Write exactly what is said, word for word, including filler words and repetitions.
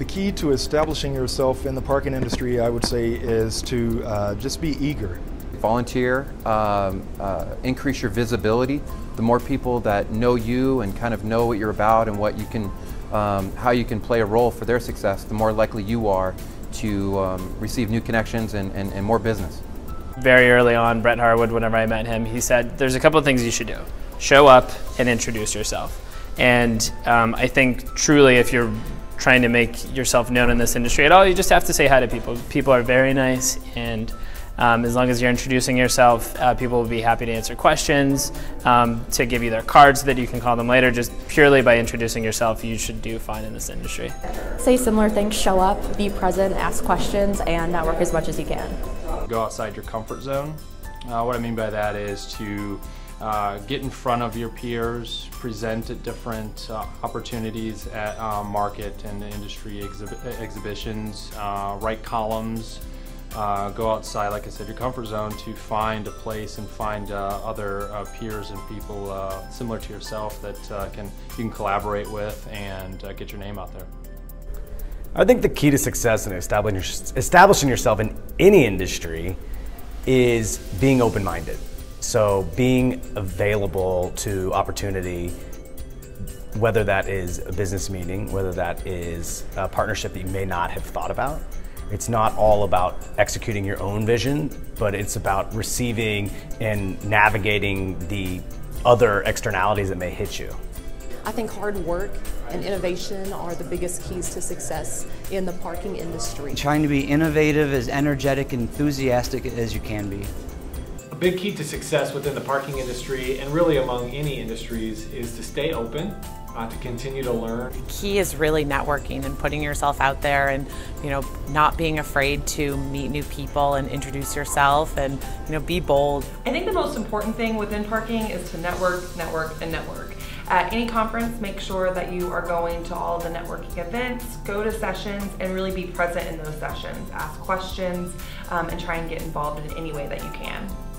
The key to establishing yourself in the parking industry, I would say, is to uh, just be eager. Volunteer, um, uh, increase your visibility. The more people that know you and kind of know what you're about and what you can, um, how you can play a role for their success, the more likely you are to um, receive new connections and, and, and more business. Very early on, Brett Harwood, whenever I met him, he said, there's a couple of things you should do. Show up and introduce yourself. And um, I think truly if you're trying to make yourself known in this industry at all, you just have to say hi to people. People are very nice, and um, as long as you're introducing yourself, uh, people will be happy to answer questions, um, to give you their cards so that you can call them later. Just purely by introducing yourself, you should do fine in this industry. Say similar things, show up, be present, ask questions, and network as much as you can. Go outside your comfort zone. Uh, what I mean by that is to Uh, get in front of your peers, present at different uh, opportunities at uh, market and industry exhib exhibitions, uh, write columns, uh, go outside, like I said, your comfort zone to find a place and find uh, other uh, peers and people uh, similar to yourself that uh, can you can collaborate with and uh, get your name out there. I think the key to success in establishing, establishing yourself in any industry is being open-minded. So being available to opportunity, whether that is a business meeting, whether that is a partnership that you may not have thought about. It's not all about executing your own vision, but it's about receiving and navigating the other externalities that may hit you. I think hard work and innovation are the biggest keys to success in the parking industry. Trying to be innovative, as energetic, enthusiastic as you can be. A big key to success within the parking industry, and really among any industries, is to stay open, uh, to continue to learn. The key is really networking and putting yourself out there, and you know, not being afraid to meet new people and introduce yourself, and you know, be bold. I think the most important thing within parking is to network, network, and network. At any conference, make sure that you are going to all of the networking events, go to sessions, and really be present in those sessions. Ask questions, um, and try and get involved in any way that you can.